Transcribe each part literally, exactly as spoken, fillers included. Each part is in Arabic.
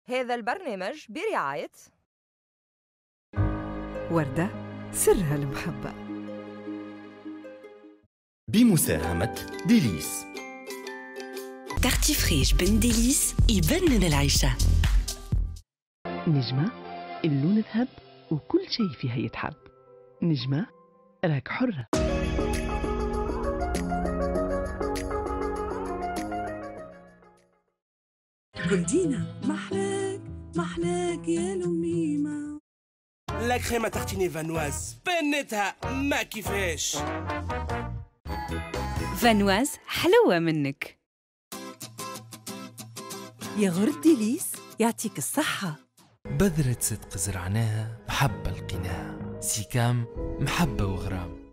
هذا البرنامج برعاية وردة سرها المحبة بمساهمة ديليس. تارتيفريش بن ديليس يبنن العيشة. نجمة اللون ذهب وكل شيء فيها يتحب. نجمة راك حرة. بلدينا محلاك محلاك يا لميمة. لا كريمة تارتيني فانواز بنتها ما كيفاش. فانواز حلوة منك. يا غرد ديليس يعطيك الصحة. بذرة صدق زرعناها محبة لقيناها. سيكام محبة وغرام.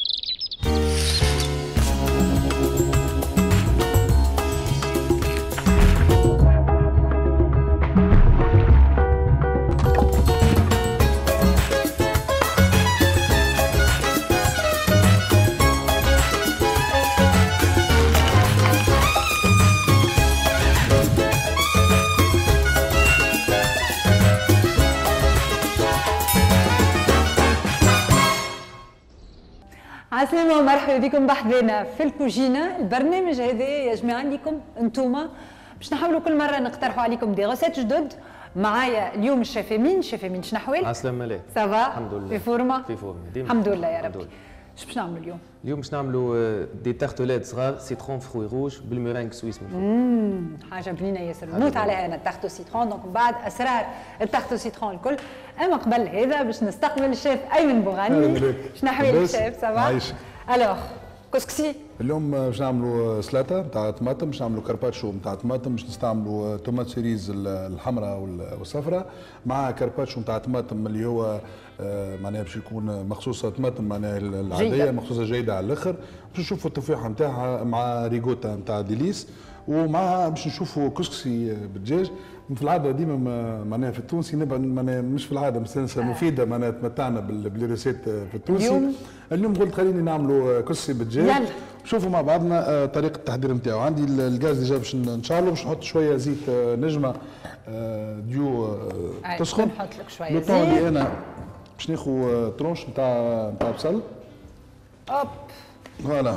عسلامة ومرحبا بكم بحذنا في الكوجينة. البرنامج هذا يا جماعة ليكم انتوما باش نحاولوا كل مرة نقترحوا عليكم دي غوسيت جدد. معايا اليوم الشيف امين. الشيف امين شنو احوالك؟ عسلامة ليه؟ سافا؟ الحمد لله. في فورمة؟ في فورمة ديما. الحمد لله يا ربي. اش باش نعملوا اليوم؟ اليوم باش نعملوا دي تارتولات صغار سيترون فروي روج بالميرينغ سويس من فوق. اممم حاجة بنينة ياسر. نموت عليها انا التارتو سيترون. دونك من بعد اسرار التارتو سيترون الكل. اما قبل هذا باش نستقبل الشيف ايمن بوغاني. شنو احوالك الشيف؟ سافا؟ عايشك. الوغ كسكسي اليوم باش نعملوا سلطه نتاع طماطم، باش نعملوا كارباتشو نتاع طماطم، باش نستعملوا تومات سيريز الحمراء والصفراء مع كارباتشو نتاع طماطم اللي هو معناها باش يكون مخصوصه طماطم معناها العاديه مخصوصه جيده على الاخر. باش نشوفوا التفاحه نتاعها مع ريغوتا نتاع ديليس، ومعها باش نشوفوا كسكسي بالدجاج. في العاده ديما معناها في التونسي نبقى معناها مش في العاده مسلسه مفيده معناها تمتعنا بالريسيت في التونسي. اليوم اليوم قلت خليني نعملوا كسكسي بالدجاج. نشوفوا مع بعضنا طريقه التحضير نتاعو. عندي الغاز ديجا باش نشعلو، باش نحط شويه زيت نجمه ديو تسخن. نحط لك شويه زيت. اللي انا باش ناخذ ترونش نتاع نتاع بصل. اوب فوالا.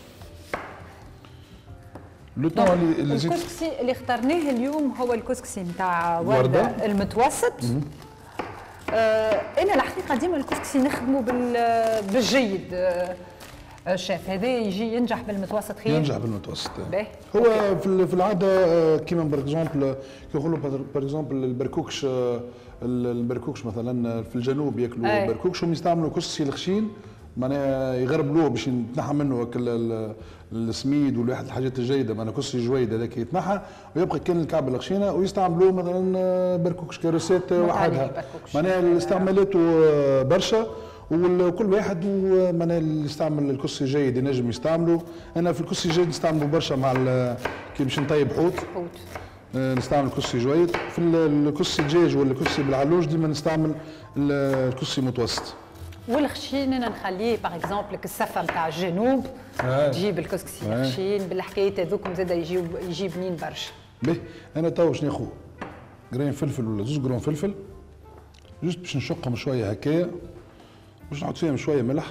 لو طون اللي زيت. الكسكسي اللي اخترناه اليوم هو الكسكسي نتاع ورده المتوسط. آه انا الحقيقه ديما الكسكسي نخدمه بالجيد. آه الشيف هذا يجي ينجح بالمتوسط خير. ينجح بالمتوسط. هو في في العاده كيما بار اكزومبل كي يقولوا بار اكزومبل البركوكش البركوكش مثلا في الجنوب ياكلوا بركوكش، هم يستعملوا كسكسي الخشين معناها يغربلوه باش يتنحى منه السميد والواحد الحاجات الجيده معناها كسكسي جويد هذاك يتنحى ويبقى كان الكعبه الخشينه، ويستعملوه مثلا بركوكش كروسيت وحدها معناها استعمالاته برشا. وكل واحد معناها اللي يستعمل الكسكسي جيد ينجم يستعمله. انا في الكسكسي جيد نستعمله برشا مع كي باش نطيب حوت حوت نستعمل الكسكسي جويد. في الكسكسي دجاج ولا الكسكسي بالعلوش ديما نستعمل الكسكسي متوسط. والخشين انا نخليه باغ اكزومبل كالسفه نتاع الجنوب. آه. تجيب الكسكسي آه. الخشين بالحكايات هذوكم زاد يجيو يجي بنين برشا. باهي انا تو باش ناخذ قرين فلفل ولا زوج قرون فلفل جوست باش نشقهم شويه هكايا، باش نحط فيهم شويه ملح.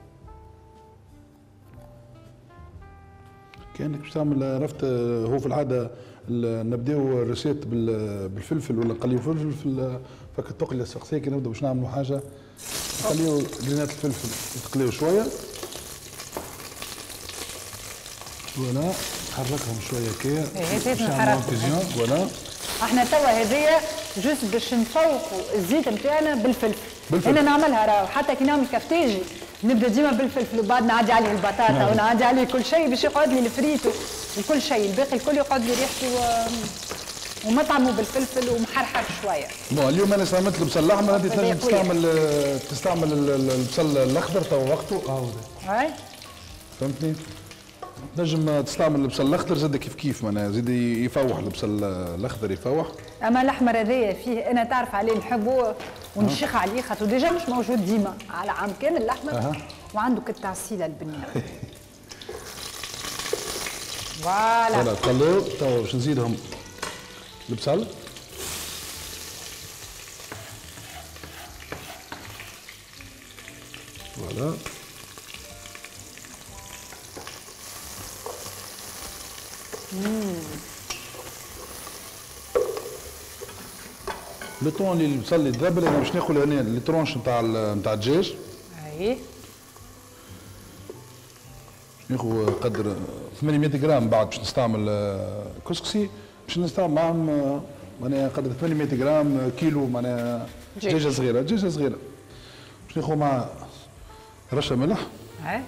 كانك باش تعمل عرفت هو في العاده نبداو الريسيت بالفلفل ولا نقليو فلفل في فك التقليه السقسيه. كي نبداو باش نعملوا حاجه نخليو جرينات الفلفل يتقليو شويه. فوالا نحركهم شويه هكايا باش نحركهم. فوالا احنا توا هذيا جوست باش نفوقوا الزيت نتاعنا بالفلفل. انا نعملها راهو حتى كي نعمل كفتاجي نبدا ديما بالفلفل وبعد نعدي عليه البطاطا نعم. ونعدي عليه كل شيء باش يقعد لي الفريتو وكل شيء الباقي الكل يقعد لي ريحته و... ومطعمه بالفلفل ومحرحر شويه. بون اليوم انا استعملت البصل الاحمر. انت تنجم تستعمل تستعمل البصل الاخضر تو وقته. اه هاي فهمتني؟ تنجم تستعمل البصل الاخضر زاد كيف كيف معناها زاد يفوح البصل الاخضر يفوح. اما الاحمر هذايا فيه انا تعرف عليه نحبه ونشيخ أه. عليه خاطر ديجا مش موجود ديما على عام كامل الاحمر. أه. وعنده كالتعسيله البنيه. فوالا فوالا طلعوا تو باش نزيدهم البصل. فوالا. لو طون اللي وصل لي دبل انا باش ناكل هنا لي ترونش نتاع نتاع الدجاج. اي ناخذ قدر ثمانمائة غرام بعد باش نستعمل كسكسي باش نستعمل معهم معناها قدر ثمانمائة غرام كيلو معناها دجاجه صغيره دجاجه صغيره باش ناخذ مع رشه ملح. اي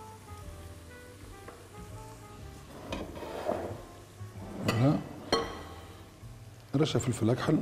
فوالا رشه فلفل اكحل.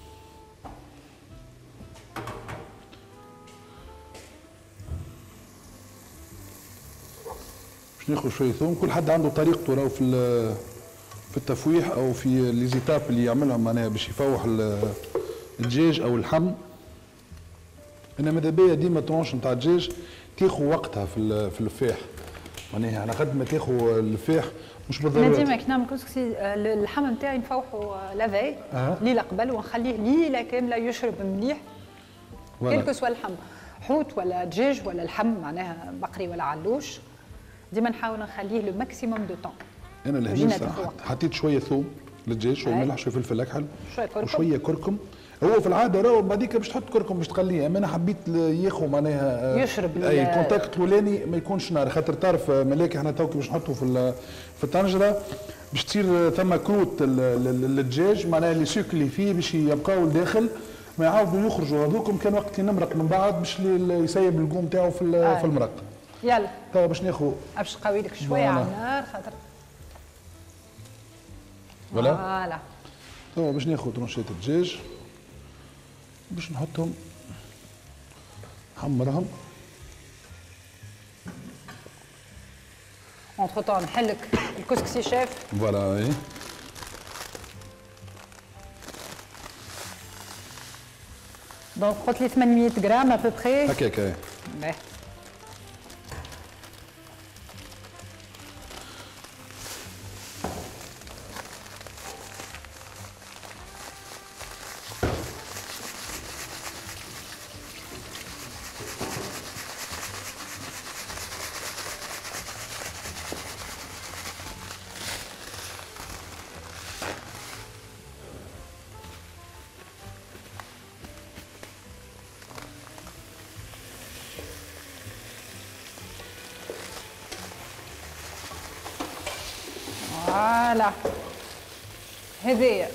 ناخذ شويه ثوم. كل حد عنده طريقته راهو في في التفويح او في ليزيتاب اللي يعملها معناها باش يفوح الدجاج او اللحم. انا ماذا بيا ديما ترونش نتاع الدجاج تاخذ وقتها في في الفاح معناها على قد ما تاخذ الفاح مش بالضروره. انا ديما كي نعمل كسكسي اللحم نتاعي نفوحه لافي أه. ليله قبل ونخليه ليله كامله يشرب مليح كلكو سوا اللحم حوت ولا دجاج ولا اللحم معناها بقري ولا علوش ديما نحاول نخليه لو ماكسيموم دو طون. انا لهنا صراحه حطيت شويه ثوم للدجاج شويه ملح شويه فلفل اكحل شويه كركم وشويه كركم. هو في العاده راهو بعديك باش تحط كركم باش تقليه اما انا حبيت ياخذ معناها يشرب اي الكونتاكت الاولاني ما يكونش نار خاطر تعرف ملاكي احنا توكي باش نحطه في في الطنجره باش تصير ثم كروت للدجاج معناها لي سوك اللي فيه باش يبقاو لداخل ما يعاودوا يخرجوا هذوكم كان وقت اللي نمرق من بعد باش يسيب القوم تاعو في في المرق. يلا توا باش ناخذ باش نقوي لك شويه على النار خاطر فوالا فوالا. توا باش ناخذ ترونشات الدجاج باش نحطهم نحمرهم. اونتخ طون نحلك الكسكسي شيف. فوالا اي دونك قلت لي ثمانمائة غرام ا بوبخي هكاك اي. باهي فوالا هذايا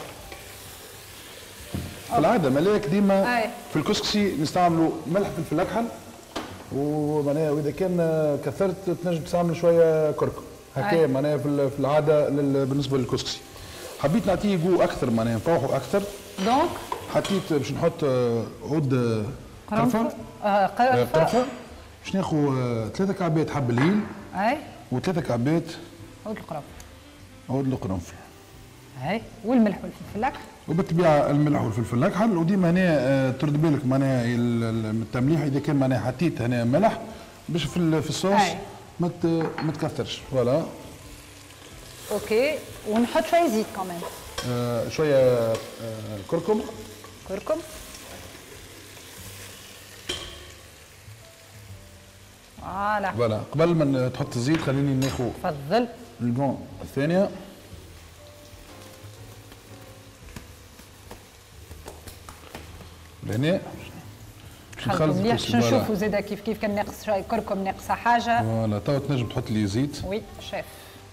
في العاده ملاك ديما أي. في الكسكسي نستعملوا ملح فلفل اكحل ومعناها واذا كان كثرت تنجم تستعمل شويه كركم هكا معناها في العاده بالنسبه للكسكسي. حبيت نعطيه جو اكثر معناها نفوحوا اكثر دونك حطيت باش نحط عود قرفه آه قرفه قرفه باش ناخذ ثلاثه كعبات حب الهيل اي وثلاثه كعبات عود القرنفل عود القرنفل اي والملح والفلفل الاكحل وبالطبيعه الملح والفلفل الاكحل. وديما هنا ترد بالك معناها التمليح اذا كان معناها حطيت هنا ملح باش في في الصوص ما ما تكثرش. فوالا اوكي ونحط شويه زيت كمان. آه شويه آه كركم كركم فوالا. فوالا قبل ما تحط الزيت خليني ناخذ تفضل البون الثانيه. لهنا باش نخلط مليح باش نشوفوا زاده كيف كيف كان ناقص شويه كركم ناقصه حاجه. فوالا توا تنجم تحط لي زيت. وي شيف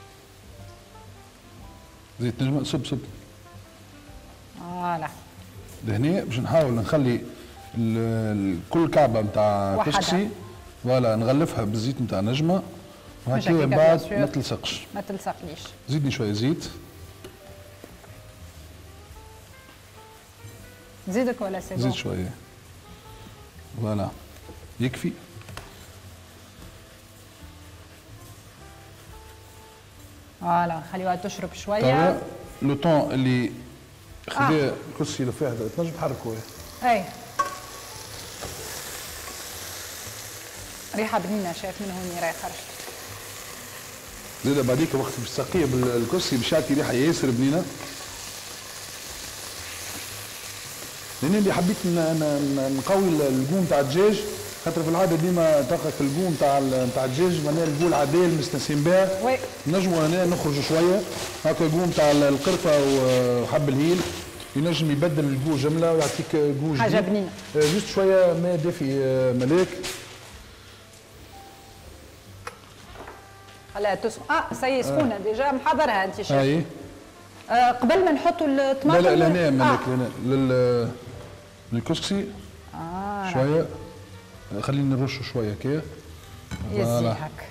زيت تنجم صب صب. فوالا لهنا باش نحاول نخلي كل كعبه نتاع كسكسي فوالا نغلفها بالزيت نتاع نجمه وهكا من بعد ما تلصقش. ما تلصقليش. زيدني شويه زيت. زيدك ولا سي بون؟ زيد شويه. فوالا يكفي. فوالا نخليوها تشرب شويه. توا لو طون اللي خذاه الكسكسي الفاح تنجم تحركه. اي ريحه بنينه شايف من هوني راهي خرجت. زيد بعديك وقت باش تسقيه بالكسكسي باش يعطي ريحه ياسر بنينه. لان اللي حبيت نقوي القوم تاع الدجاج خاطر في العاده ديما تلقى الجو نتاع نتاع الدجاج معناها الجو العاديه اللي مستانسين بها. وي. نجموا هنا نخرجوا شويه هكا الجو نتاع القرفه وحب الهيل ينجم يبدل الجو جمله ويعطيك جو جديد. حاجه بنينه. جوست شويه ماء دافي ملاك. خلاها تسخن. اه سي سخونه ديجا محضرها انت شيخ. اي. آه قبل ما نحطوا الطماطم. لا لا لهنا ملاك لهنا لل للكسكسي. اه شويه خلينا نرشوا شويه كي. يزي هكا.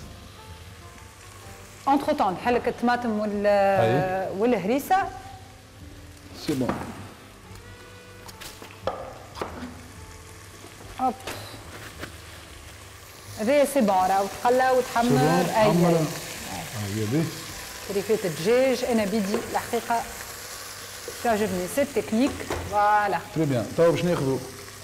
اونتخ طون نحلك الطماطم وال والهريسه. سي بون. هوب. هذايا سي بون راهو تقلى وتحمر. اي اي. اي كريفات الدجاج انا بيدي الحقيقه تعجبني سي تكنيك. فوالا. تري بيان. توا باش ناخذوا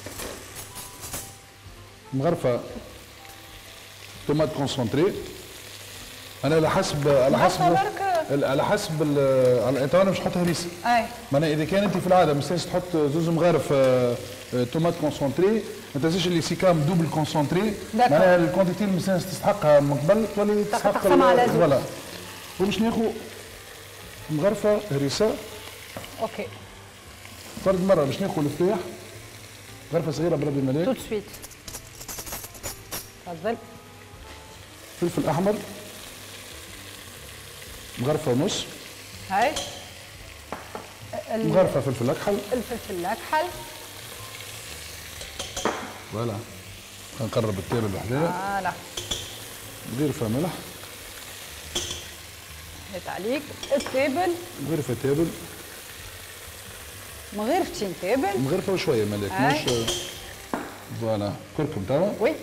مغرفه طوماط كونسونتري. انا على حسب على حسب على حسب تو انا مش نحط هريسه. اي معناها اذا كان انت في العاده مستنيش تحط زوز مغارف طوماط كونسونتري ما تنساش اللي سيكام دوبل كونسونتري معناها الكونتيتي اللي مستنيش تستحقها من قبل تولي تستحق فوالا. وباش ناخذ مغرفه هريسه. اوكي. فرد مره باش ناخذ الفلاح غرفه صغيره بربي الملاك. تو سويت. تفضل. فلفل احمر مغرفه ونص. هاي. مغرفه فلفل اكحل. الفلفل الاكحل. فوالا. نقرب التابل بحذاها. فوالا. غرفه ملح. هات عليك التابل. غرفه تابل. مغرفتين تابل. مغرفه وشويه ملاك مش فوالا. كركم توا. وي.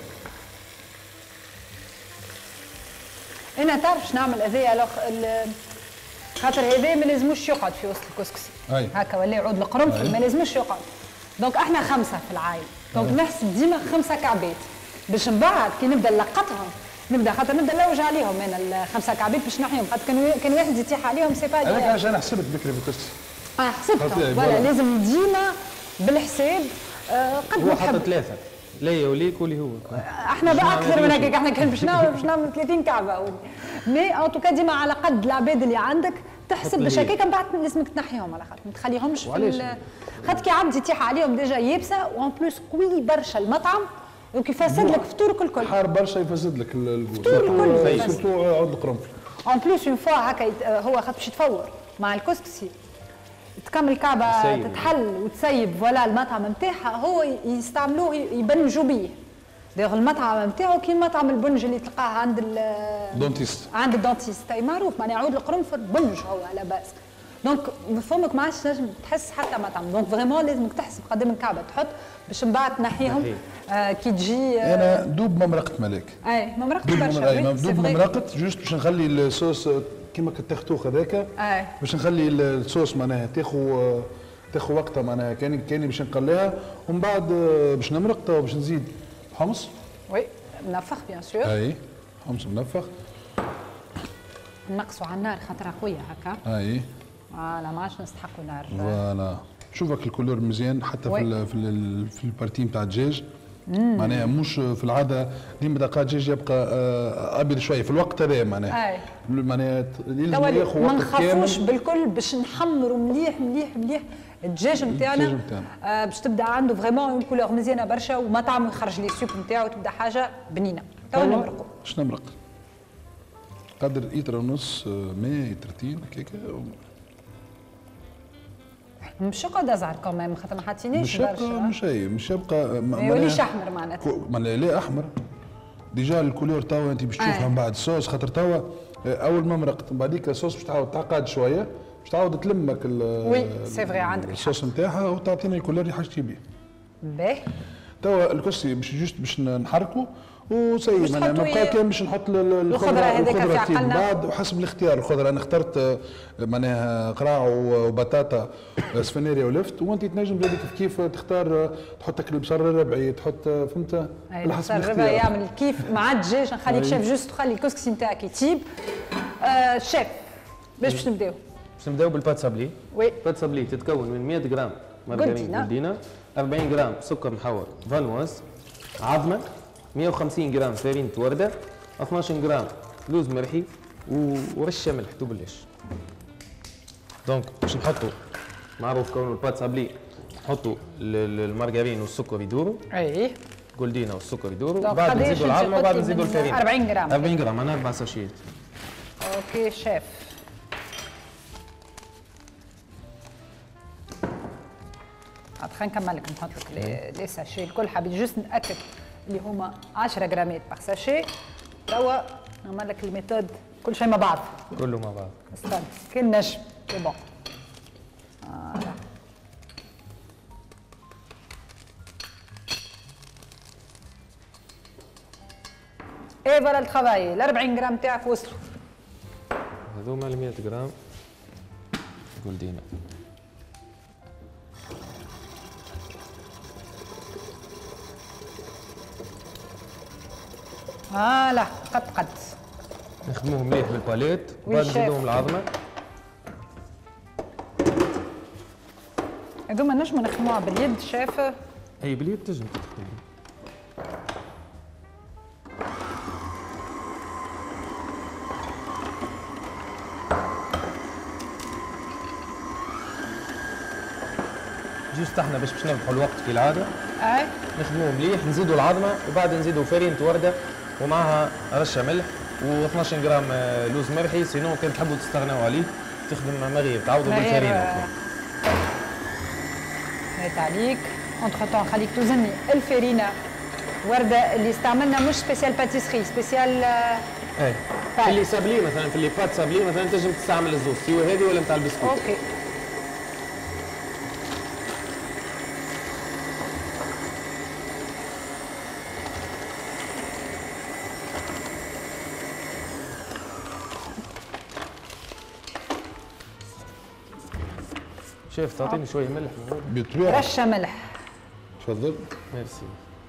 انا تعرف شنو نعمل هذايا خاطر هذا ما لازموش يقعد في وسط الكسكسي. هكا ولا يعود القرنفل ما لازموش يقعد. دونك احنا خمسه في العائله دونك نحسب ديما خمسه كعبات باش من بعد كي نبدا نلقطهم نبدا خاطر نبدا نلوج عليهم انا الخمسه كعبات باش نحيهم خاطر كان كان واحد يطيح عليهم سي با. هذاك عشان حسبت بكري في الكسكسي. اه حسبتهم فوالا لازم ديما بالحساب. آه قد هو حط ثلاثه ليا وليك ولي هو. احنا بقى اكثر من هكاك احنا كان باش نعمل باش نعمل ثلاثين كعبه مي ان توكا ديما على قد العباد اللي عندك تحسب باش هكاك من بعد لازمك تنحيهم على خاطر ما تخليهمش في خاطر كي عبد يطيح عليهم ديجا يابسه وان بلوس قوي برشا المطعم دونك يفسد لك فطورك الكل. حار برشا يفسد لك الجو. فطور الكل سورتو عود القرنفل. ان بلوس اون فوا هكا هو خاطر باش يتفور مع الكسكسي تكمل الكعبه تتحل وتسيب فوالا المطعم نتاعها هو يستعملوه يبنجوا بيه. دايوغ المطعم نتاعو كي مطعم البنج اللي تلقاه عند الدونتيست عند الدونتيست اي معروف معناها عود القرنفل بنج هو على باس. دونك فمك ما عادش تنجم تحس حتى مطعم دونك فريمون لازمك تحسب قدام الكعبه تحط باش من بعد تنحيهم. آه كي تجي آه انا دوب ممرقه ملاك. اي ممرقه برشا. اي دوب ممرقه جوست باش نخلي الصوص كيما التختوخ هذاك باش نخلي الصوص معناها تاخذ تاخذ وقتها معناها كاني كاني باش نقليها ومن بعد باش نمرق باش نزيد حمص. وي منفخ بيان سور. اي حمص منفخ. نقصوا على النار خاطرها قويه هكا. اي فوالا ما عادش نستحقوا نار. فوالا شوفك الكولور مزيان حتى وي. في ال في البارتي نتاع الدجاج معناها مش في العاده ديما دقات الدجاج يبقى ابيض شويه في الوقت هذا معناها معناها لازم ياخذ وقت كامل. ما نخافوش بالكل باش نحمروا مليح مليح مليح الدجاج نتاعنا آه باش تبدا عنده فريمون اون كولور مزيانه برشا ومطعم يخرج لي السوب نتاعو تبدا حاجه بنينه. تو نمرقوا. باش نمرق قدر لتر ونص ماء لترتين هكاك. مش يقعد ازعر كمان خاطر ما حاطينيش برشا. مش يبقى مش هي مش يبقى ما يوليش احمر معناتها. معناها لا احمر ديجا الكولور توا انت باش تشوفها من بعد الصوص خاطر توا اول ما مرقت من بعديك الصوص باش تعاود تعقد شويه باش تعاود تلمك وي سي فري عندك الصوص نتاعها وتعطينا الكولور اللي حاجتي بيه. باهي توا الكسكسي باش جوست باش نحركوا وسي معناها نبقى كان باش نحط الخضره هذيك في عقلنا بعد وحسب الاختيار الخضره انا اخترت معناها قراع وبطاطا سفناريا ولفت وانت تنجم زاد كيف كيف تختار تحط البصل الربعي تحط فهمت على حسب الاختيار يعمل كيف مع الدجاج نخليك شيف جوست تخلي الكسكسي نتاعك يطيب. آه شيف باش باش نبداو باش نبداو بالبات سابلي. وي بات سابلي تتكون من مئة غرام مارغرين جولدينا أربعين غرام سكر محور فانواز عظمه، مية وخمسين جرام فرينة ورده، اثناش جرام لوز مرحي ورشه ملح دوبلاش. دونك باش نحطوا معروف كونه البات سابلي نحطوا المارغرين والسكر يدوروا. اي جولدينا والسكر يدوروا، بعد نزيدوا العظمه وبعد نزيدوا الفرينة. أربعين جرام أربعين جرام معناها أربع ساشيات. اوكي شيف. عاد خلينا نكمل لك نحط لك لي ساشي الكل. حبيت جوست نتاكد اللي هما عشرة جرامات باغ ساشي. توا نعمل لك الميثود كل شيء مع بعض. كله مع بعض. استنى كي نجم سي بون. فوالا. اي فوالا الترافاي. ال أربعين جرام تاعك وصلوا. هذوما ال مية جرام جولدينا. فوالا قد قد نخدموهم مليح بالباليت وبعد نزيدوهم العظمه. هذوما نجمو نخدموها باليد شاف. اي باليد تنجم تخدم. جوست احنا باش باش نربحوا الوقت كالعاده. اي نخدموه مليح، نزيدوا العظمه وبعد نزيدوا فرينة ورده ومعها رشه ملح و12 جرام لوز مرحي. سينو كان تحبوا تستغنوا عليه تخدم مغير تعوضوا بالفرينة. هات عليك. اونتخ طون خليك توزني الفرينة ورده اللي استعملنا مش سبيسيال باتيسري سبيسيال. اي في اللي سابلي مثلا في اللي بات سابلي مثلا تنجم تستعمل الزوز سواء هذه ولا نتاع البسكوت. اوكي شيف تعطيني شويه ملح. بالطبيعه رشه ملح. تفضل. ميرسي.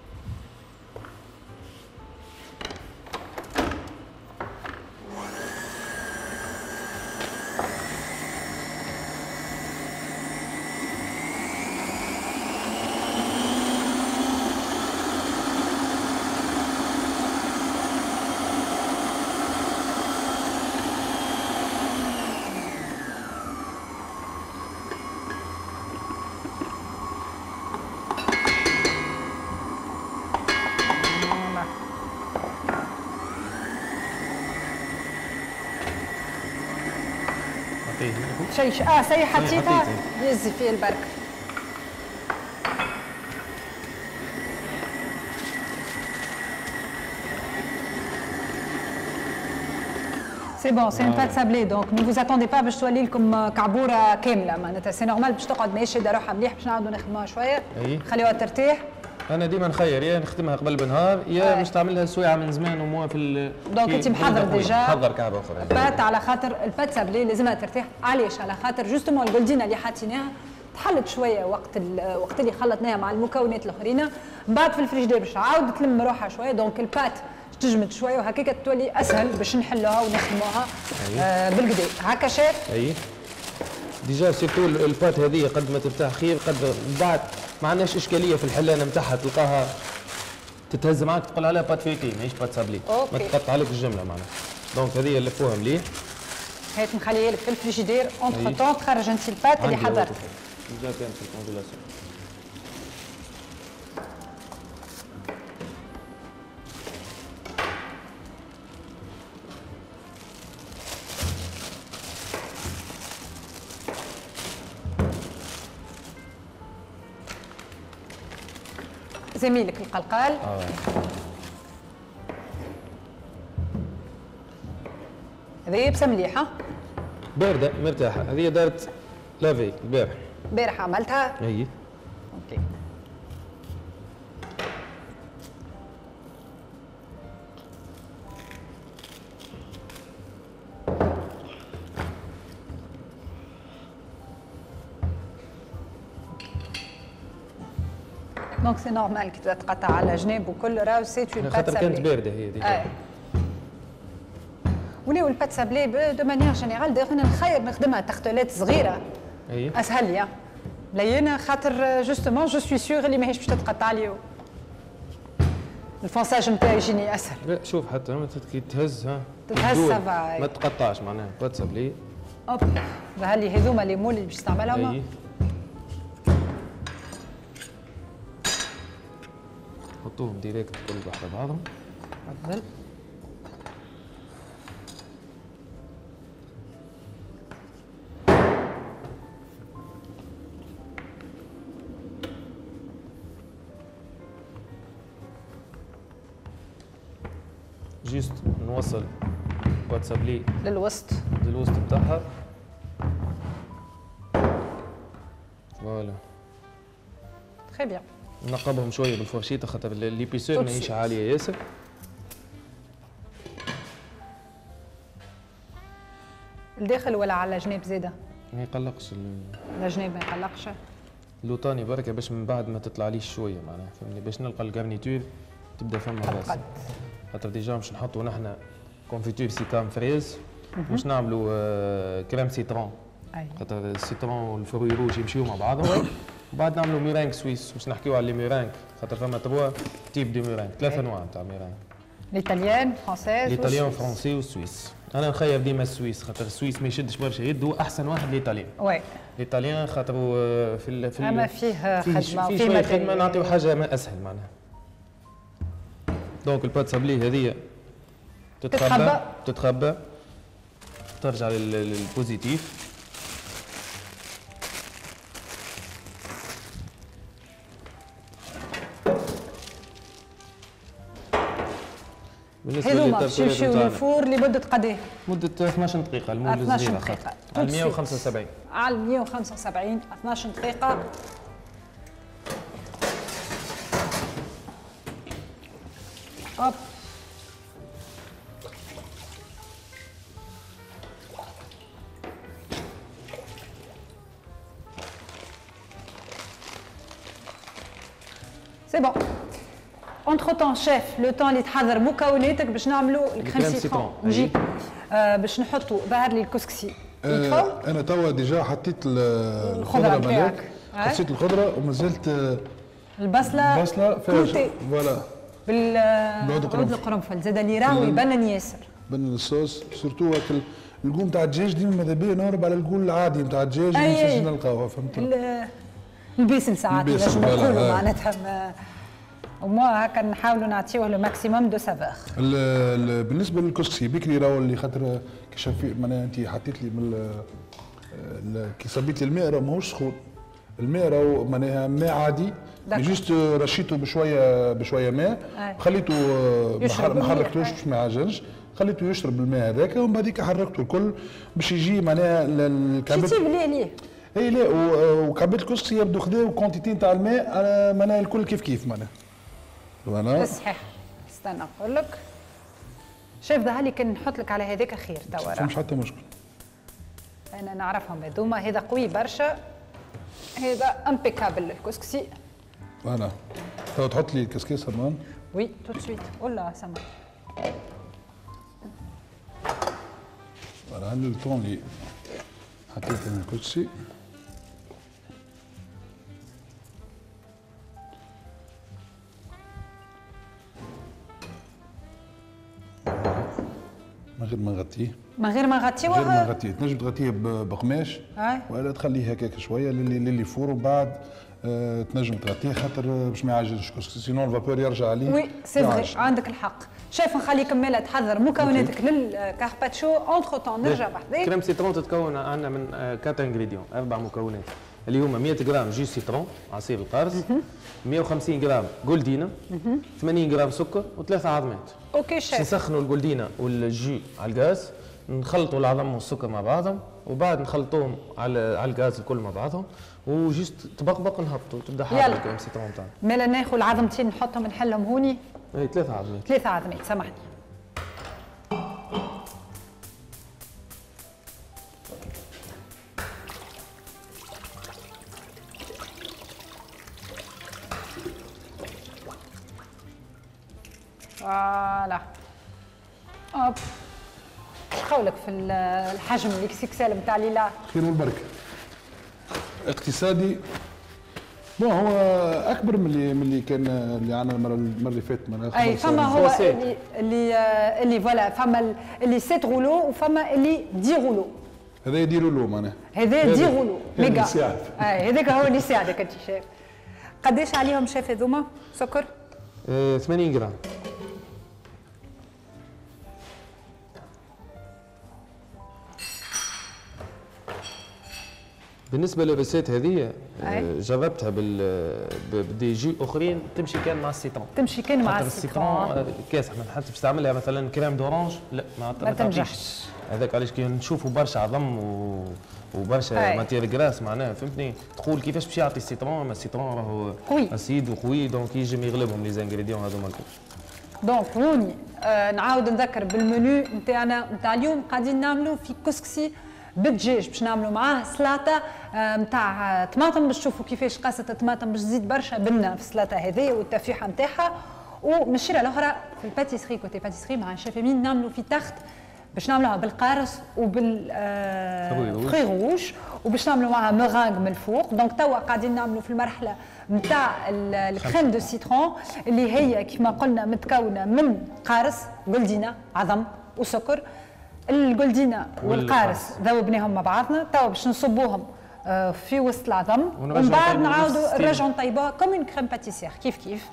شيء اه سي حطيتها يزي فيه البركه. سي بون سي اون بات سابلي دونك ما فوز اتوندي با باش تولي لكم كعبوره كامله معناتها سي نورمال باش تقعد ماشيه روحها مليح باش نقعدوا نخدموها شويه. خليوها ترتاح. انا ديما نخير يا نخدمها قبل بنهار يا باش تعملها سويعه من زمان وموا في ال دونك انت محضر ديجا محضر كعبه اخرى بات على خاطر البات سابلي لازمها ترتاح. علاش؟ على خاطر جوستومون الجولدينا اللي حاطيناها تحلت شويه وقت وقت اللي خلطناها مع المكونات الاخرين. من بعد في الفريجيدير باش تعاود تلم روحها شويه دونك البات تجمد شويه وهكاك تولي اسهل باش نحلوها ونخدموها آه بالكدا هكا شاف. اي ديجا سيرتو البات هذه قد ما ترتاح خير قد بعد ما عندناش اشكاليه في الحلانه نتاعها تلقاها تتهز معاك تقول عليها بات فيكي ماهيش بات سابلي ما تقطع عليك الجمله معناها. دونك هذه نلفوها مليح. هات نخليها لك في الفريجيدير اونتر طون تخرج انت البات اللي حضرتها. ديجا كانت في الكونجيلاسيون. زميلك القلقال. آه. هذه يبسه مليحه بارده مرتاحه. هذه دارت لافي البارح. البارح عملتها. اي اوكي. دونك سي نورمال كي تقطع على جناب وكل راهو سي اون بات خاطر كانت بارده هي ديجا. آه. وليو البات سابلي دو مانيير جينيرال داير انا نخير نخدمها تختلات صغيره. اي اسهل لي مليانه خاطر جوستومون جو سوي سيغ اللي ماهيش باش تتقطع لي. الفونساج نتاعي يجيني اسهل. لا شوف حتى ما كي تهز ها تتهز دول. سافا ما تقطعش معناها بات سابلي. اوب هالي هذوما لي مول اللي باش نستعملهم. اي حطوهم ديريكت كل واحد بعضهم. تفضل. جيست نوصل واتسابلي للوسط للوسط بتاعها. فوالا تري بيان. نقبهم شويه بالفرشيطه خاطر ليبيسور ماهيش عاليه ياسر. الداخل ولا على الجناب زاده؟ ما يقلقش الجناب ما يقلقش. لوطاني بركه باش من بعد ما تطلعليش شويه معناها فهمني باش نلقى الكارنيتور تبدا فما راسي. خاطر ديجا باش نحطوا نحنا كونفيتور سيكام فريز باش نعملوا آه كريم سيترون. خاطر السيترون والفروي روج يمشيو مع بعضهم. وبعد نعملوا ميرانك سويس باش نحكيو على لي ميرانك خاطر فما تروا تيب دو ميرانك ثلاثة انواع تاع ميرانك. الايطاليان فرونسيز الايطاليان فرونسي والسويس. انا نخير ديما السويس خاطر السويس ما يشدش برشا يد هو احسن واحد الايطاليان. وي الايطاليان خاطر في ال في اما فيه خدمه فيه شويه خدمه نعطيو حاجه ما اسهل معناها. دونك البات سابلي هذه تتخبى تتخبى ترجع للبوزيتيف. هذوما باش يمشيو للفور لمده قداه؟ مده اثناش دقيقه المول الصغيره. اثناش دقيقه على مية وخمسة وسبعين. على مية وخمسة وسبعين اثناش دقيقه. هوب سي بون. اونتر طون شيف لو طون اللي تحضر مكوناتك باش نعملوا الكريم سيترون. نجي آه باش نحطوا ظهر لي الكسكسي. آه انا توا ديجا حطيت الخضره نتاعك. حطيت الخضره ومازلت البصله البصله فيها فوالا بالعود القرنفل زاد اللي راهو يبنن ياسر. بنن الصوص سورتو هاك القوم تاع الدجاج ديما ماذا بيا نهرب على القول العادي نتاع الدجاج اللي نسجل نلقاوها فهمت. البيسل ساعات نجم نقولوا معناتها وما هكا نحاولوا نعطيوه لو ماكسيموم دو سافور. بالنسبه للكسكسي بكري راهو اللي خاطر كي شافي معناها انت حطيت لي من كي صبيت لي الماء راه ماهوش سخون. الماء راهو معناها ماء عادي جوست رشيته بشويه بشويه ماء خليته ما حركتوش باش ما يعجنش خليته يشرب الماء هذاك ومن بعديك حركته الكل باش يجي معناها الكعبات. شتي بلي ليه؟ اي لا وكعبات الكسكسي يبدو خداو كونتيتي نتاع الماء معناها الكل كيف كيف معناها. فوالا صحيح. استنى نقول لك شايف ظهر لي كان نحط لك على هذاك خير توا راه مش حتى مشكل. انا نعرفهم هذوما هذا قوي برشا هذا امبيكابل الكسكسي. فوالا توا تحط لي الكسكسي سمان. وي تو سويت ولا سمان. فوالا هذا الطون اللي حطيت انا الكسكسي. من غير ما نغطيه. من غير ما نغطيه. من غير ما نغطيه تنجم تغطيه بقماش ولا تخليه هكاك شويه للي للي فور ومن بعد آه تنجم تغطيه خاطر باش ما يعجنش سينون الفابور يرجع عليه. وي سي فري عندك الحق. شايف نخليك مالا تحضر مكوناتك للكارباتشو اونتر طون نرجع بحذاك. كريم سيترون تتكون عندنا من كات انغريديون اربع مكونات اللي هما مية غرام جوز سيترون عصير القرص مية وخمسين غرام جولدينا ثمانين غرام سكر وثلاثة عظمات. اوكي شيف. نسخنوا الجولدينا والجو على الغاز نخلطوا العظم والسكر مع بعضهم وبعد نخلطوهم على على الغاز الكل مع بعضهم وجيست تبقبق نهبطوا تبدا حاضر الكريم سيترون تاعنا. مالا ناخذ العظمتين نحطهم نحلهم هوني. اي ثلاثة عظمات. ثلاثة عظمات سامحني. فوالا. اوب. قولك في الحجم الاكس اكسل نتاع ليلى. خير والبركه. اقتصادي بون هو اكبر من اللي من اللي كان اللي عندنا المره المره اللي فاتت معناها. اي فما هو اللي اللي اللي فوالا فما اللي سبعة غولو وفما اللي عشرة غولو. هذا يديروا له معناها. هذا عشرة غولو ميجا. يساعد. اي هذاك هو اللي يساعدك انت شايف. قداش عليهم شاف هذوما سكر؟ آه ثمانين جرام. بالنسبه للريسيت هذه جربتها بالدي جي اخرين تمشي كان مع السيترون. تمشي كان مع السيترون كاسح ما حتى باش تعملها مثلا كريم دورانج لا ما, ما تنجحش. هذاك علاش كي نشوفوا برشا عظم و... وبرشا ماتير جراس معناها فهمتني تقول كيفاش باش يعطي السيترون ما السيترون راهو اسيد وقوي دونك يجم يغلبهم لي زانغريديون هذوما الكل. دونك هوني آه نعاود نذكر بالمنيو نتاعنا نتاع اليوم قاعدين نعملوا في كسكسي بالدجاج باش نعملوا معاه سلاطه نتاع طماطم باش تشوفوا كيفاش قاسه الطماطم باش تزيد برشا بنه في السلاطه هذه والتفيحه نتاعها. ومن الشيره الاخرى في الباتيسري كوتي باتيسري مع الشيف امين نعملوا في تخت باش نعملوها بالقارص وبالفخي روج وباش نعملوا معها مورانغ من الفوق. دونك توا قاعدين نعملوا في المرحله نتاع الكريم دو سيترون اللي هي كما قلنا متكونه من قارص جولدينا عظم وسكر. الجولدينا والقارص ذوبناهم مع بعضنا توا باش نصبوهم في وسط العظم ومن بعد نعاودوا نرجعوا نطيبوها كوم اون كريم باتيسير كيف كيف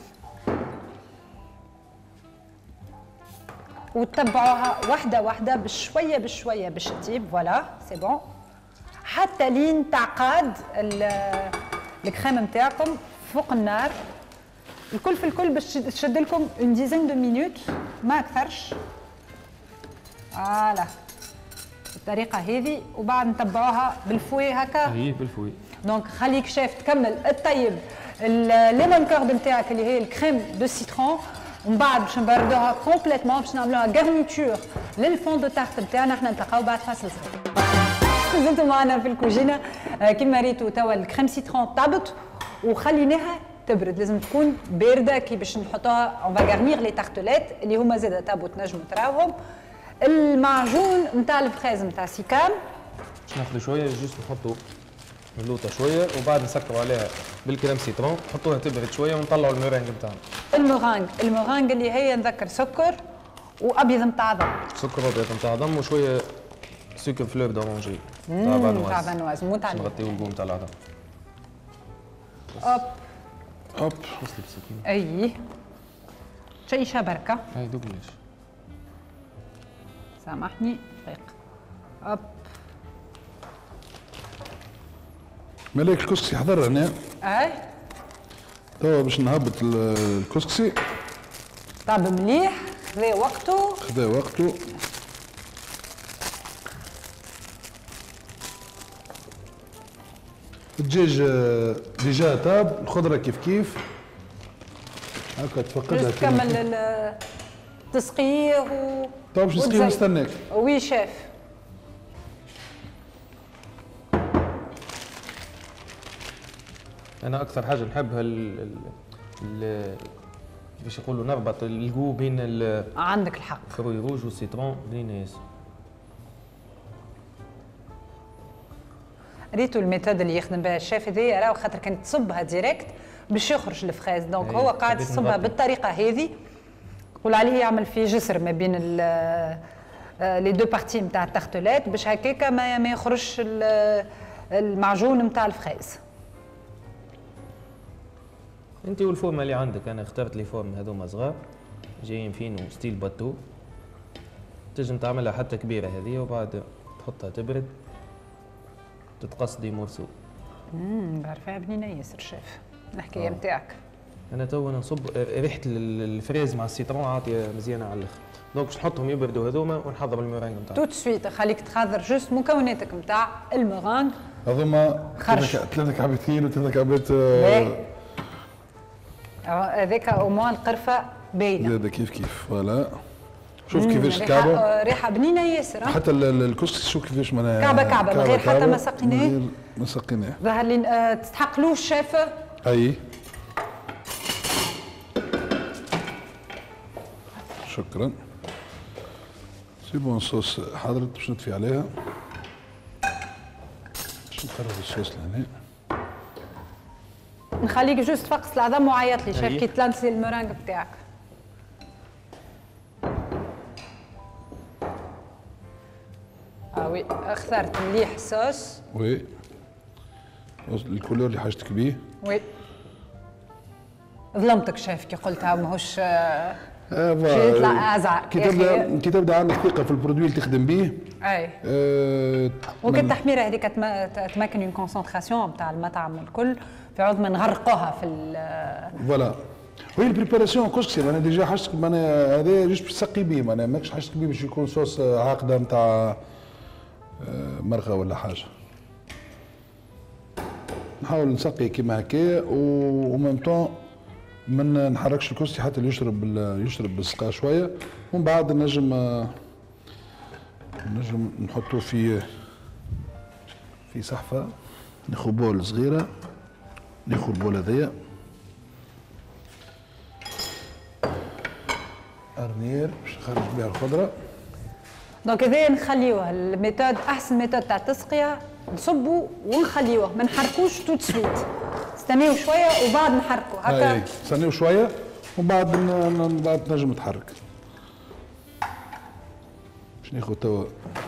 وتتبعوها واحده واحده بشويه بشويه باش تطيب. فوالا سي بون حتى لين تعقاد الكريم نتاعكم فوق النار الكل في الكل باش تشد لكم اون ديزين دو مينوت ما اكثرش. فوالا بالطريقه هذه وبعد نتبعوها بالفوي هكا. اي بالفوي. دونك خليك شاف تكمل الطيب الليمون كورد نتاعك اللي هي الكريم دو سيترون ومن بعد باش نبردوها كومبليتمون باش نعملوها غارنيتور للفون دو تارت نتاعنا. احنا نلتقاو بعد فاصل صغير. زلتوا معنا في الكوجينه كيما ريتوا توا الكريم سيترون طابت وخليناها تبرد لازم تكون بارده كي باش نحطوها اون فا غارنير لي تارتلات اللي هما زاده طابوا تنجموا تراوهم. المعجون نتاع الفريز نتاع سيكام باش ناخذ شويه جوست نحطوا اللوطه شويه وبعد نسكروا عليها بالكريم سيترون نحطوها تبرد شويه ونطلعوا المورانج نتاعنا. المورانج المورانج اللي هي نذكر سكر وابيض نتاع عظم. سكر ابيض نتاع عظم وشويه سكر فلور دورانجي تاع فانواز تاع فانواز مو تاع نغطيو القوم تاع العظم. اوب اوب وصلت السكينه. اي شيشه بركه. اي دوب ليش سامحني دقيقة. أب مالك الكسكسي حضر هنا. أي توا باش نهبط الكسكسي. طاب مليح خذا وقته. خذا وقته. الدجاج ديجا طاب الخضرة كيف كيف هكا تفقدها تكمل التسقير و طيب باش نسقيه ونستناك. وي شيف. انا اكثر حاجه نحبها ال ال كيفاش يقولوا نربط الجو بين عندك الحق الفروي روج والسيترون بنينه ياسر. ريتو الميثود اللي يخدم بها الشيف هذيا راهو خاطر كان تصبها ديريكت باش يخرج الفريز دونك هو قاعد يصبها بالطريقه هذه يقول عليه يعمل في جسر ما بين لي دو بارتي نتاع التارتلات باش هكاكا ما ما يخرجش المعجون نتاع الفريز. انت والفورمه اللي عندك انا اخترت لي فورم هذوما صغار جايين فين ستيل باتو تنجم تعملها حتى كبيره هذه وبعد تحطها تبرد تتقص دي مورسو. امم بعرفها بنينه ياسر شيف الحكايه نتاعك. انا تو نصب ريحه الفريز مع السيترون عاطيه مزيانه على الاخر دونك باش نحطهم يبردوا هذوما ونحضر المورانج نتاعنا. توت سويت خليك تحضر جوست مكوناتك نتاع المورانج. هذوما ثلاثه كعبتين وثلاثه كعبات هذاك او موان القرفه باينه. هذا كيف كيف فوالا. شوف كيفاش الكعبه ريحه بنينه ياسر. حتى الكسكسي شوف كيفاش معناها كعبه كعبه من غير حتى ما سقيناه. ما سقيناه. ظهر لي تستحقلوه الشيف. اي شكرا. سي بون الصوص حضرت باش نطفي عليها باش نقرب الصوص لهنا. نخليك جوست فقس العظم وعيط لي شايف كي تلانسي المورانج بتاعك. اه وي اخترت مليح الصوص. وي الكولور اللي حاجتك بيه. وي ظلمتك شايف كي قلتها ماهوش آه باش يطلع ازعر. كي تبدا كي تبدا عندك ثقه في البرودوي اللي تخدم به. اي آه وكي التحميره هذيك تمكن اون كونسونطراسيون نتاع المطعم الكل في عوض ما نغرقوها في ال فوالا. وهي البريباراسيون كوش معناها ديجا حاجتك معناها هذا جوست باش تسقي بيه معناها ماكش حاجتك بيه باش يكون صوص عاقده نتاع مرقه ولا حاجه. نحاول نسقي كيما هكا و ميم طون ما نحركش الكوستي حتى يشرب يشرب بالسقا شويه ومن بعد نجم نجم نحطوه في في صحفه. ناخذ بول صغيره ناخذ البول هذايا ارنير باش نخرج بها الخضره. دونك هذايا نخليوه الميثود احسن ميثود تاع التسقيه نصبوا ونخليوه ما نحركوش توت سويت. نستناو شويه وبعد نحركوا هكا. اي نستناو شويه ومن بعد من بعد تنجم تحرك. باش ناخذ توا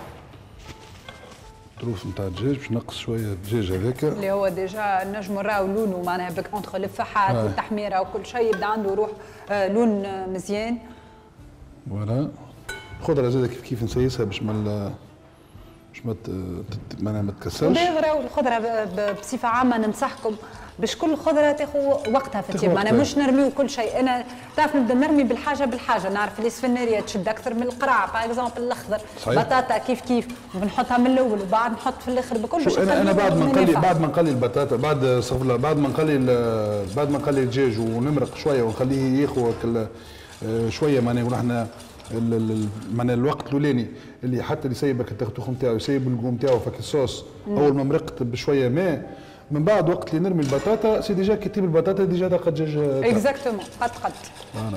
طروف نتاع الدجاج باش نقص شويه الدجاج هذاك اللي هو ديجا نجموا نراو لونه معناها بك اونتخ الفحات والتحميره وكل شيء يبدا عنده روح آه لون مزيان. فوالا الخضره زاده كيف كيف نسيسها باش ما باش ما معناها ما تكسرش. ودغرا الخضره بصفه عامه ننصحكم باش كل خضره تاخذ وقتها في الطيب معناها مش نرميو كل شيء. انا تعرف نبدا نرمي بالحاجه بالحاجه نعرف لي سفناريه تشد اكثر من القرع باغ اكزومبل الاخضر بطاطا كيف كيف بنحطها من الاول وبعد نحط في الاخر بكل باش انا انا بعد ما نقلي بعد ما نقلي البطاطا بعد صفلا بعد ما نقلي بعد ما نقلي الدجاج ونمرق شويه ونخليه ياخذ شويه معناها ونحن معناها الوقت الاولاني اللي حتى اللي يسيبك التختوخ نتاعو يسيب القوم نتاعو فك الصوص اول ما مرقت بشويه ماء من بعد وقت اللي نرمي البطاطا سي ديجا كي تجيب البطاطا ديجا داق الدجاج. اكزاكتومون قد قد. فوالا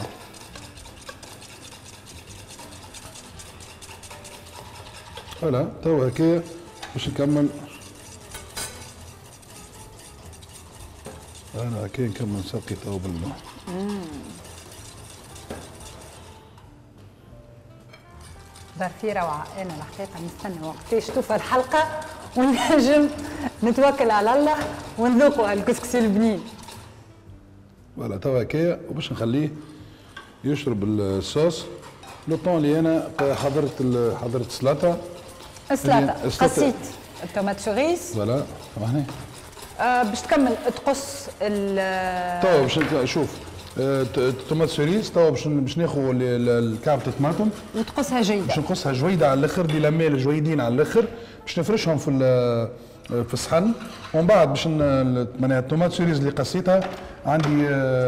فوالا توا هكايا باش نكمل. انا هكايا نكمل نسقي توا بالماء. ظرفي روعه. انا الحقيقه نستنى وقتاش توفى الحلقه ونجم نتوكل على الله ونذوقوا هالكسكسي البنين. فوالا توا هكايا وباش نخليه يشرب الصوص لو طون اللي انا حضرت حضرت السلطه. السلطه قصيت الطوماط سوريس. فوالا سامحني. آه باش تكمل تقص ال توا باش شوف الطوماط سوريس توا باش باش ناخذ الكعبة الطماطم وتقصها جيده. باش نقصها جويده على الاخر دي لاميل جويدين على الاخر باش نفرشهم في في الصحن ومن بعد باش معناها الطوماط سوريس اللي قصيتها عندي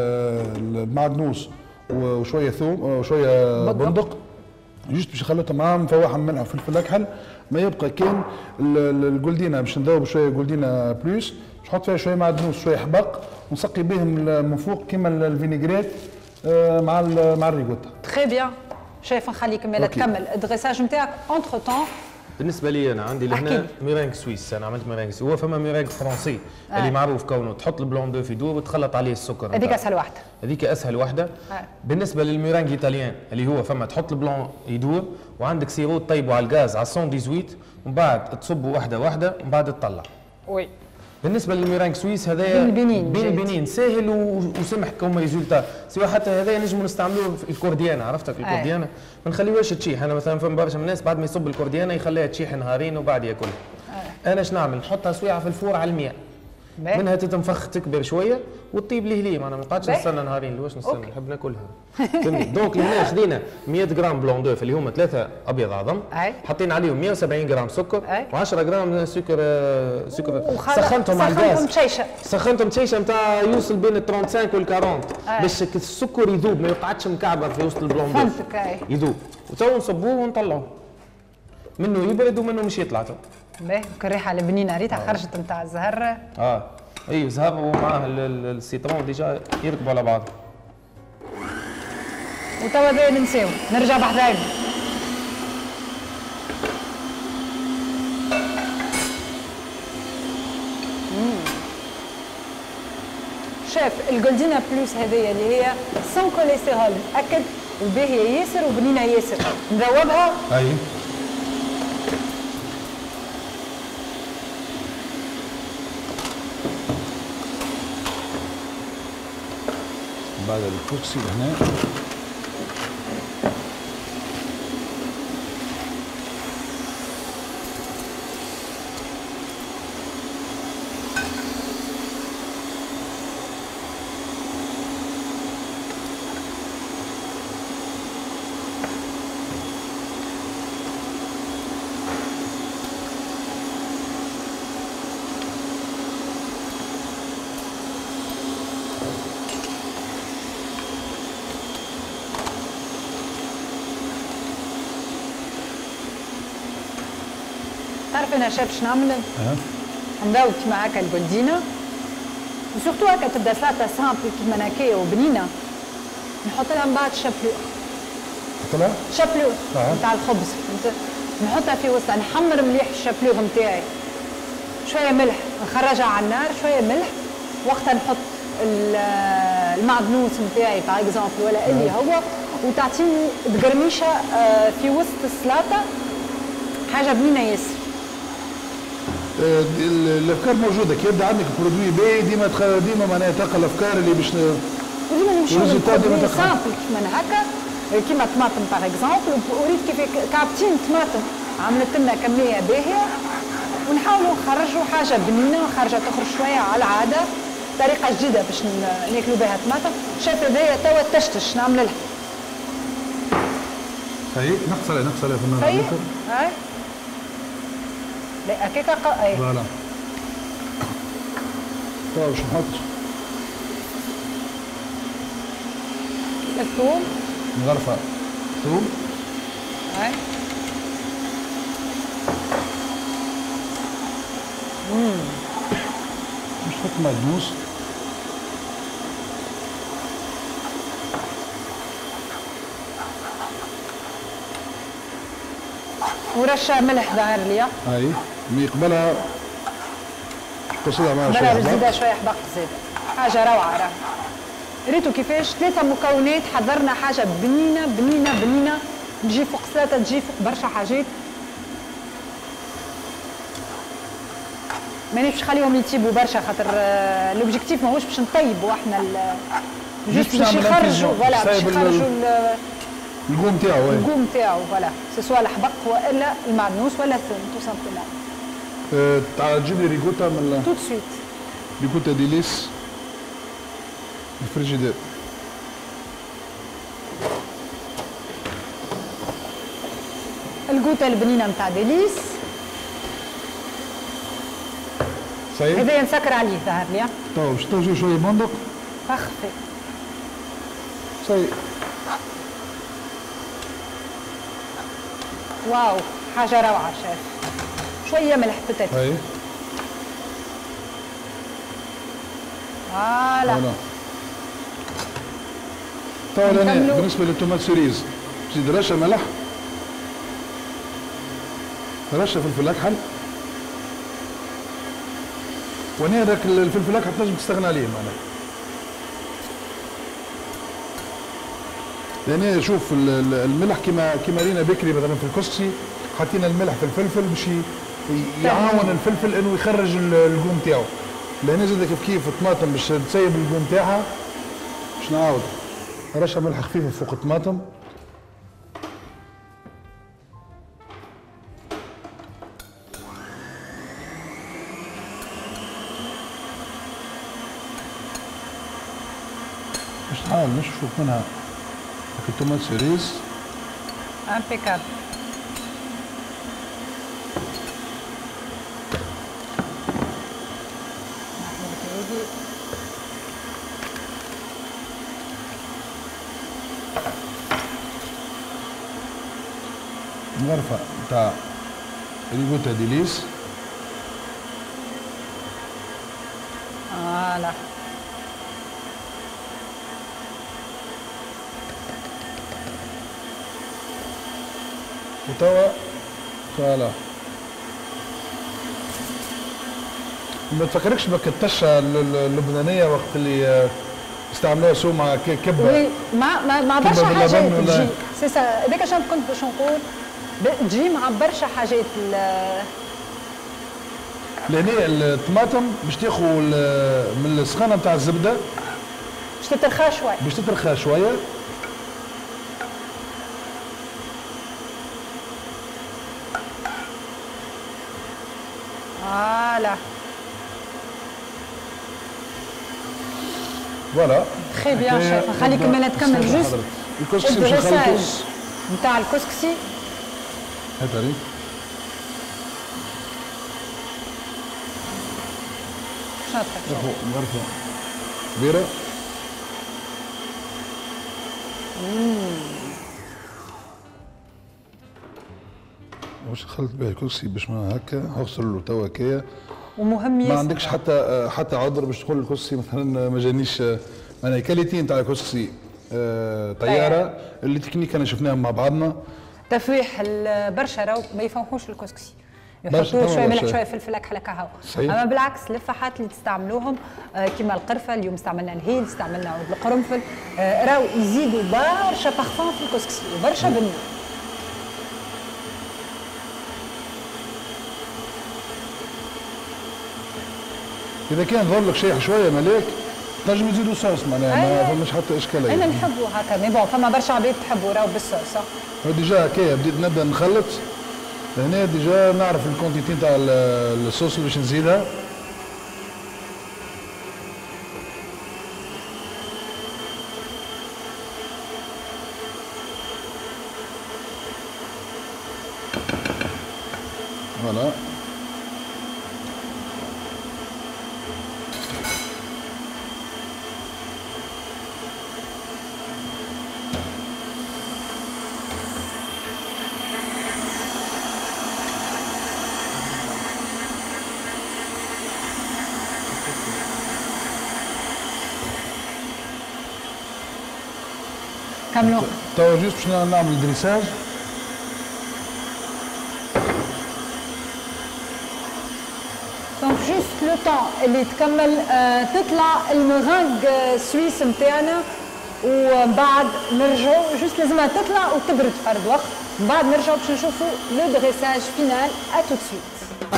معدنوس وشويه ثوم وشويه بندق جست باش نخلطها معاهم مفوحه ملح وفلفل اكحل ما يبقى كان الجولدينا باش نذوب شويه جولدينا بلوس باش نحط فيها شويه معدنوس شويه حبق ونسقي بهم من فوق كيما الفينيغريت مع مع الريغوتا. تري بيان. شايفه نخليك مالا تكمل الدريساج نتاعك اونتر طون. بالنسبه لي انا عندي لهنا ميرينغ سويس. انا عملت ميرينغ سويس. هو فما ميرينغ فرنسي آه. اللي معروف كونه تحط البلون دو في دو وتخلط عليه السكر. هذيك اسهل واحده. هذيك اسهل واحده. آه. بالنسبه للميرينغ ايطاليان اللي هو فما تحط البلون يدور وعندك سيرو تطيبه على الغاز على مية وثمانية عشر ومن بعد تصبه واحده واحده ومن بعد تطلع. وي. بالنسبه للميرينغ سويس هذايا بين بنين بين بنين ساهل وسمح كوم ريزولتا سواء حتى هذايا نجموا نستعملوه في الكورديانا. عرفتك الكورديانا ما نخليوهاش تشيح. انا مثلا فما برشا من الناس بعد ما يصب الكورديانا يخليها تشيح نهارين وبعد ياكلها. آه. انا اش نعمل نحطها سويعه في الفور على المية منها تتنفخ تكبر شويه وتطيب لي ليه معناها ما نقعدش نستنى نهارين. لواش نستنى نحب ناكلها. دونك هنا خدينا مية غرام بلون دوف اللي هما ثلاثه ابيض عظم حاطين عليهم مية وسبعين غرام سكر و10 غرام سكر سكر سخنتهم على الغاز سخنتهم تشيشه نتاع يوصل بين ال خمسة وثلاثين وال أربعين باش السكر يذوب ما يقعدش مكعبر في وسط البلون دوف يذوب وتو نصبوه ونطلعوه منه يبرد ومنه مش يطلع تو. باهي الريحه البنينه ريتها خرجت نتاع الزهر. اه اي زهر ومعاه السيترون ديجا يركبوا على بعض. وتوا هذا ننساو نرجع بحذايا. شاف الجولدينا بلوس هذيا اللي هي سون كوليسترول متاكد وباهيه ياسر وبنينه ياسر نذوبها. اي بعد الكوكسي هنا تعرف انا شاف شنو نعمل؟ أه. نذوب كيما هكا الجولدينا وسورتو هكا تبدا سلطه سامبل كيما هكايا وبنينه نحط لها من بعد شابلور. نحط لها؟ شابلور نتاع أه. الخبز فهمت؟ نحطها في وسطها نحمر مليح الشابلور نتاعي شويه ملح نخرجها على النار شويه ملح وقتها نحط المعدنوس نتاعي باغ اكزومبل ولا اللي هو وتعطيني تقرميشه في وسط السلطه حاجه بنينه ياسر. الافكار موجوده كي يبدا عندك برودوي باهي ديما ديما معناها تلقى الافكار اللي باش ديما نمشيو للبرودوي سامبل كيما هكا كيما طماطم باغ اكزومبل وريت كيف كعبتين طماطم عملت لنا كميه باهيه ونحاولوا نخرجوا حاجه بنينه خارجه تخرج شويه على العاده طريقه جديده باش ناكلوا بها طماطم. شايف هذايا توا تشتش نعمل لها. هاي نقص عليها نقص عليها في النار. هاي هاي لا هكاكا قا اي فوالا. توا باش نحط الثوم نغرفها ثوم. هاي امم باش نحط معدنوس ورشه ملح ظاهر ليا. هاي مي قبلها تصلها معها شويه حبق. زيدها شويه حبق زيادة حاجه روعه راه. ريتوا كيفاش ثلاثه مكونات حضرنا حاجه بنينه بنينه بنينه تجي فوق ثلاثه تجي فوق برشا حاجات. مانيش باش نخليهم يطيبوا برشا خاطر لوبجيكتيف ماهوش باش نطيبوا احنا جوست باش يخرجوا فوالا باش يخرجوا القوم نتاعو. القوم نتاعو فوالا سي سوا الحبق والا المعدنوس ولا الثوم تو سامبلومون. أه تعال تجيب لي ريكوتا من تو سويت. ريكوتا ديليس الفريجيدير. القوطه البنينه نتاع ديليس صحيح. هذا نسكر عليه ظهر لي. تو باش توجي شويه بندق اخفي صحيح. واو حاجه روعه شايف. شويه ملح بتت. اي فوالا. تو انا بالنسبه للتومات سيريز تزيد رشه ملح رشه فلفل اكحل وانا هذاك الفلفل الاكحل تنجم تستغنى عليه معناها. لان شوف الملح كما كما رينا بكري مثلا في الكسكسي حطينا الملح في الفلفل باش يعاون الفلفل انه يخرج القوم تاعو. لان زاد كيف كيف الطماطم باش تسيب القوم تاعها باش نعاود رشه ملح خفيفه فوق الطماطم. باش تعال نشوف منها التومات سيريز امبيكابل. الغرفة نتاع ريكوتا ديليس. فوالا. وتوا فوالا ما تفكركش بك الطشه اللبنانيه وقت اللي استعملوها سو مع كبه؟ وي مع مع, مع برشا حاجات تجي سي سا هذاك عشان كنت باش نقول تجي مع برشا حاجات. لهنا الطماطم باش تاخذ من السخانه نتاع الزبده باش تترخى شويه باش تترخى شويه. فوالا فوالا تخي بيان شيف. خليك مالا تكمل جوست الدريساج نتاع الكسكسي. هذا ريت شاطر غرفه كبيره. واش خلط به الكسكسي باش ما هكا اغسل له توا هكايا ومهم ما عندكش حتى حتى عذر باش تقول الكسكسي مثلا ما جانيش. انا الكاليتي نتاع الكسكسي آه طياره اللي تكنيك انا شفناهم مع بعضنا. تفويح برشا راهو ما يفوحوش الكسكسي، يحطوا شويه ملح شويه فلفل اكحل هكا. اما بالعكس اللفاحات اللي تستعملوهم آه كيما القرفه، اليوم استعملنا الهيل، استعملنا عود القرنفل، آه راهو يزيدوا برشا بارفان في الكسكسي وبرشا بنه. اذا كان ظل لك شيء شويه ملاك تنجم تزيدوا صوص معناها ما فماش حتى اشكاليه. انا نحبوا هكا مي بون فما برشا عباد تحبوا راهو بالصوص. ديجا هكايا بديت نبدا نخلط هنا ديجا نعرف الكونتيتي نتاع الصوص اللي باش نزيدها. فوالا كملوا. توا جوست باش نعمل دريساج. دونك جوست لو طون اللي تكمل آه تطلع المغانج سويس نتاعنا، ومن بعد نرجعوا جوست لازمها تطلع وتبرد فرد وقت، من بعد نرجعوا باش نشوفوا لو دريساج فينال. ا تو سويت.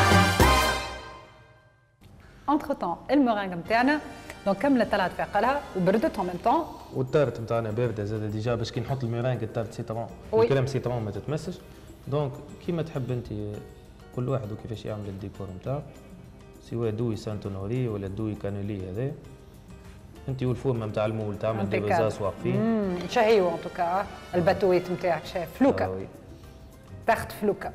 انتر طون المغانج نتاعنا دونك كملت طلعت في عقلها وبردت ان ميم طون. والتارت نتاعنا بارده زاد ديجا باش كي نحط الميرانج التارت سيترون الكريم سيترون ما تتمسش. دونك كيما تحب انت كل واحد وكيفاش يعمل الديكور نتاعو، سواء دوي سانت اونوري ولا دوي كانولي هذا انت والفورمه نتاع المول تعمل دي بزاز واقفين. امم شهيو ان توكا الباتويت نتاعك شايف فلوكه آه تاخت فلوكه.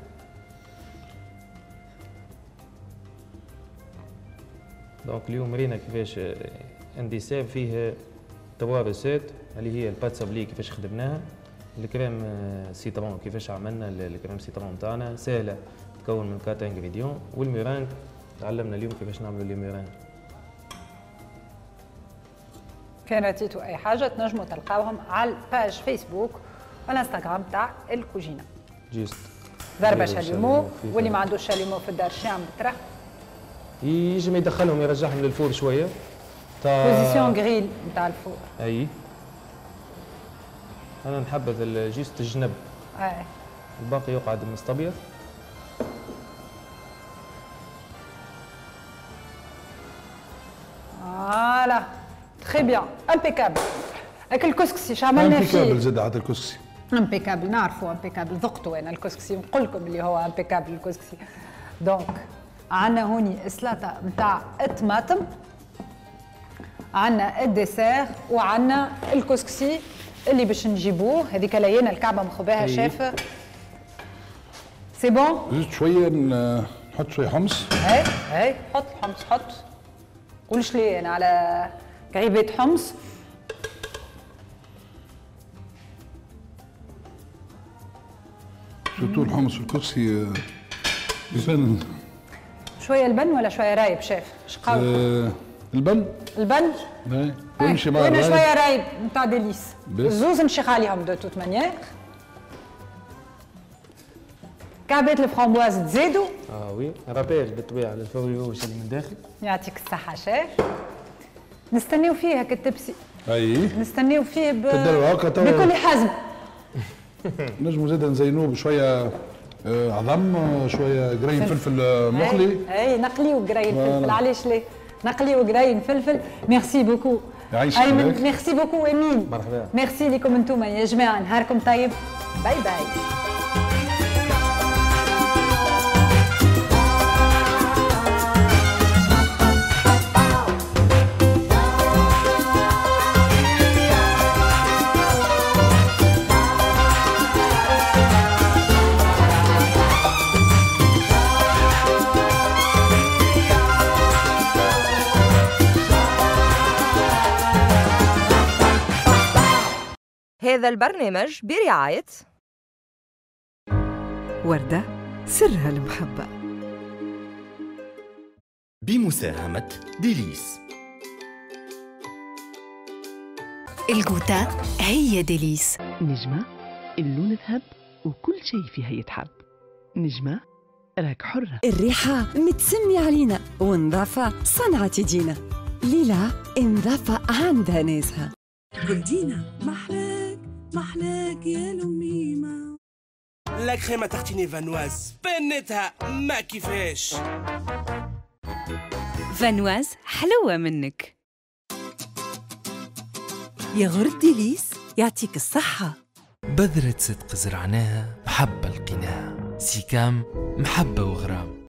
دونك اليوم رينا كيفاش انديساب فيه توا ريسيت اللي هي البات سابلي كيفاش خدمناها، الكريم سيترون كيفاش عملنا الكريم سيترون نتاعنا سهله تكون من كات انغريديون، والميرانج تعلمنا اليوم كيفاش نعملوا لي ميرانج. كان راتيتوا اي حاجه تنجموا تلقاوهم على الباج فيسبوك والانستغرام تاع الكوجينه. جيست ضربه شاليمو، واللي ما عندوش شاليمو في الدار شام بترح يجم يدخلهم يرجعهم للفور شويه تاع بوزيسيون غريل نتاع الفور. اي انا نحبذ جيست الجنب اي الباقي يقعد مستبيض. فوالا تري بيان امبيكابل. هاك الكسكسي شو عملنا فيه؟ امبيكابل زاد حتى الكسكسي امبيكابل نعرفوا امبيكابل، ذقته انا الكسكسي نقول لكم اللي هو امبيكابل الكسكسي. دونك عندنا هوني سلطه نتاع الطماطم، عندنا الديسير، وعندنا الكسكسي اللي باش نجيبوه. هذيك لينا الكعبه مخباها شاف. سي بون زيد شويه نحط شويه حمص. هاي هاي حط حمص حط، قولش لي انا على كعيبات حمص. سورتو الحمص والكسكسي يبان شويه البن ولا شويه رايب شاف؟ شقاو آه البن البن اي ويمشي مع وانا شويه رايب نتاع ديليس. بس. زوز نشيخ عليهم دو توت مانيير. كعبات الفرامبواز تزيدوا. اه وي رابيل بالطبيعه للفوريوش اللي من داخل. يعطيك الصحه شيخ. نستنيو فيه هكا التبسي. اي نستنيو فيه ب... هكا بكل حزم. نجموا زاد نزينوه بشويه آه عظم، شويه قرين فلفل آه مقلي. اي نقلي وقرين فلفل، علاش ليه؟ نقلي وقرين فلفل. ميرسي بوكو. يعيشك. ايمن ميرسي بوكو امين. مرحبا. ميرسي لكم انتم يا جماعه، نهاركم طيب. باي باي. هذا البرنامج برعاية وردة سرها المحبة، بمساهمة ديليس. الجوتا هي ديليس. نجمة اللون ذهب وكل شيء فيها يتحب. نجمة راك حرة. الريحة متسمي علينا ونظافة صنعة تجينا. ليلى النظافة عندها ناسها. جولدينا محلاك محلاك يا لميمة. لا كريمة تارتيني فانواز بنتها ما كيفاش. فانواز حلوة منك. يا غرد ديليس يعطيك الصحة. بذرة صدق زرعناها محبة لقيناها، سيكام محبة وغرام.